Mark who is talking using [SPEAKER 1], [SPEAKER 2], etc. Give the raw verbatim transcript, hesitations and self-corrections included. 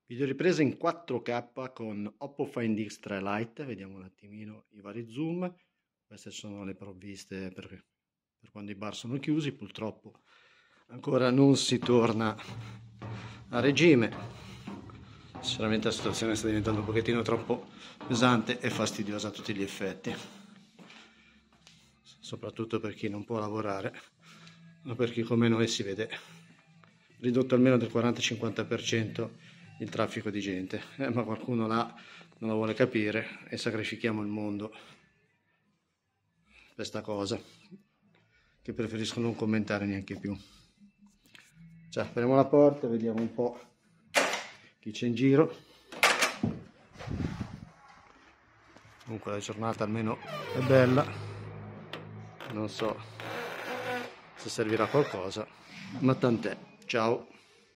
[SPEAKER 1] Video ripresa in quattro K con Oppo Find X tre Lite, vediamo un attimino i vari zoom. Queste sono le provviste per, per quando i bar sono chiusi, purtroppo ancora non si torna a regime. Sinceramente la situazione sta diventando un pochettino troppo pesante e fastidiosa a tutti gli effetti, soprattutto per chi non può lavorare, ma per chi come noi si vede ridotto almeno del quaranta cinquanta per cento il traffico di gente, eh, ma qualcuno là non lo vuole capire e sacrifichiamo il mondo per questa cosa che preferisco non commentare neanche più. Cioè, apriamo la porta e vediamo un po' chi c'è in giro. Comunque la giornata almeno è bella, non so se servirà a qualcosa, ma tant'è. Ciao!